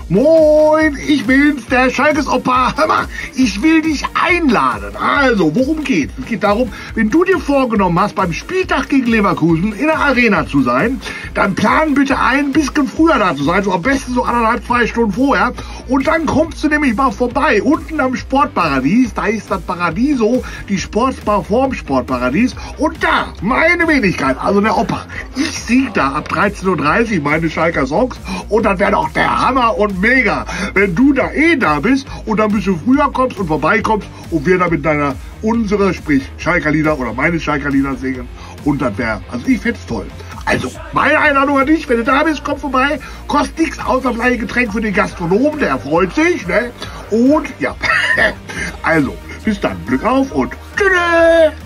Moin, ich bin's, der Schalkes Opa. Hör mal, ich will dich einladen. Also, worum geht's? Es geht darum, wenn du dir vorgenommen hast, beim Spieltag gegen Leverkusen in der Arena zu sein, dann plan bitte ein bisschen früher da zu sein, so am besten so 1,5, 2 Stunden vorher. Und dann kommst du nämlich mal vorbei, unten am Sportparadies, da ist das Paradiso, die Sportsbar vorm Sportparadies. Und da, meine Wenigkeit, also der Opa, ich sing da ab 13:30 Uhr meine Schalker Songs und dann wäre doch der Hammer und mega, wenn du da da bist und dann ein bisschen früher kommst und vorbeikommst und wir da mit unsere, sprich Schalker Lieder oder meine Schalker Lieder singen und das wäre, also ich find's toll. Also, meine Einladung an dich, wenn du da bist, komm vorbei, kostet nichts außer ein Getränk für den Gastronomen, der freut sich, ne? Und ja, also, bis dann, Glück auf und tschüss!